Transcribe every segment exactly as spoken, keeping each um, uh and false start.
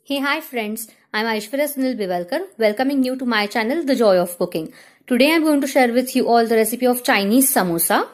Hey, hi friends, I'm Aishwarya Sunil Bivalkar, welcoming you to my channel The Joy of Cooking. Today I'm going to share with you all the recipe of Chinese samosa.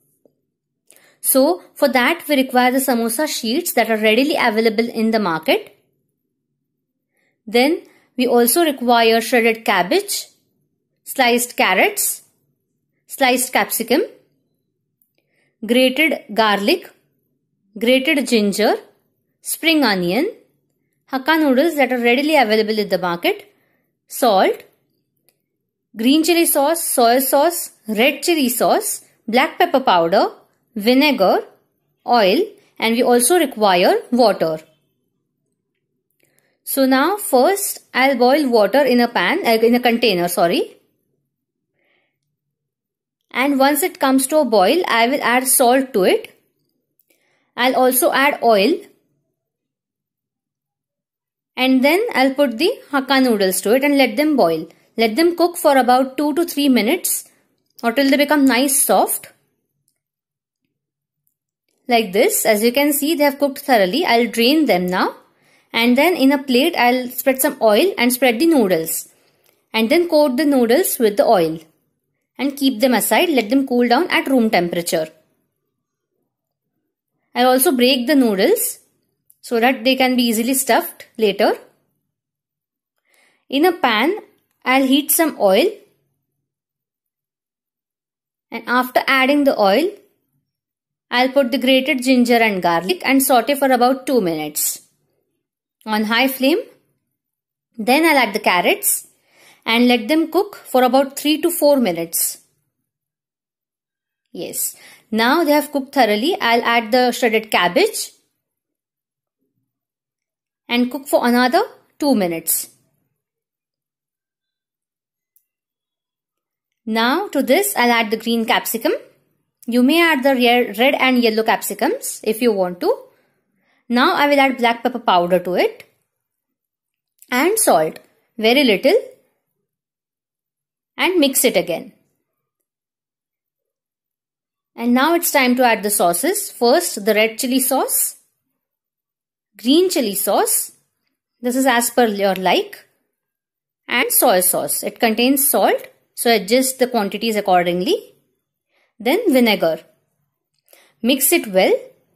So for that we require the samosa sheets that are readily available in the market. Then we also require shredded cabbage, sliced carrots, sliced capsicum, grated garlic, grated ginger, spring onion, Hakka noodles that are readily available in the market, salt, green chilli sauce, soy sauce, red chilli sauce, black pepper powder, vinegar, oil, and we also require water. So now first I'll boil water in a pan, uh, in a container, sorry. And once it comes to a boil, I will add salt to it. I'll also add oil. And then I'll put the Hakka noodles to it and let them boil. Let them cook for about two to three minutes or till they become nice soft. Like this. As you can see, they have cooked thoroughly. I'll drain them now. And then in a plate, I'll spread some oil and spread the noodles. And then coat the noodles with the oil. And keep them aside. Let them cool down at room temperature. I'll also break the noodles so that they can be easily stuffed later. In a pan, I'll heat some oil. And after adding the oil, I'll put the grated ginger and garlic and saute for about two minutes. On high flame. Then I'll add the carrots and let them cook for about three to four minutes. Yes. Now they have cooked thoroughly. I'll add the shredded cabbage and cook for another two minutes. Now to this I'll add the green capsicum. You may add the red and yellow capsicums if you want to. Now I will add black pepper powder to it and salt, very little, and mix it again. And now it's time to add the sauces. First the red chilli sauce, green chilli sauce, this is as per your like, and soy sauce. It contains salt, so adjust the quantities accordingly. Then vinegar. Mix it well.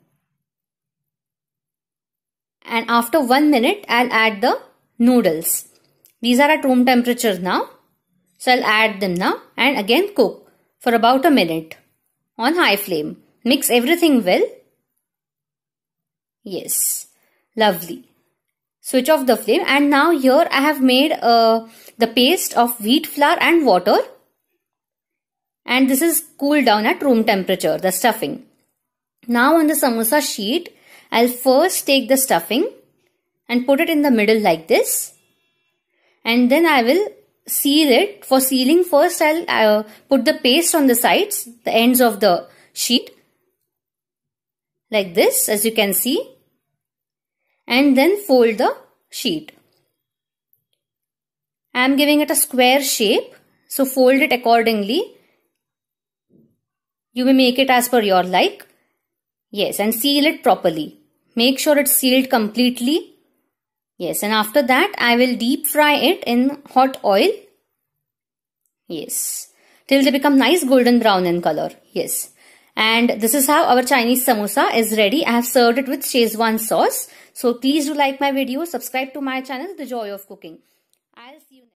And after one minute, I'll add the noodles. These are at room temperature now. So I'll add them now and again cook for about a minute on high flame. Mix everything well. Yes. Lovely. Switch off the flame and now here I have made uh, the paste of wheat flour and water. And this is cooled down at room temperature, the stuffing. Now on the samosa sheet, I'll first take the stuffing and put it in the middle like this. And then I will seal it. For sealing, first I'll uh, put the paste on the sides, the ends of the sheet. Like this, as you can see. And then fold the sheet. I am giving it a square shape, so fold it accordingly. You may make it as per your like. Yes, and seal it properly. Make sure it's sealed completely. Yes, and after that I will deep fry it in hot oil. Yes, till they become nice golden brown in color. Yes. And this is how our Chinese samosa is ready. I have served it with Schezwan Sauce. So please do like my video, subscribe to my channel, The Joy of Cooking. I'll see you next.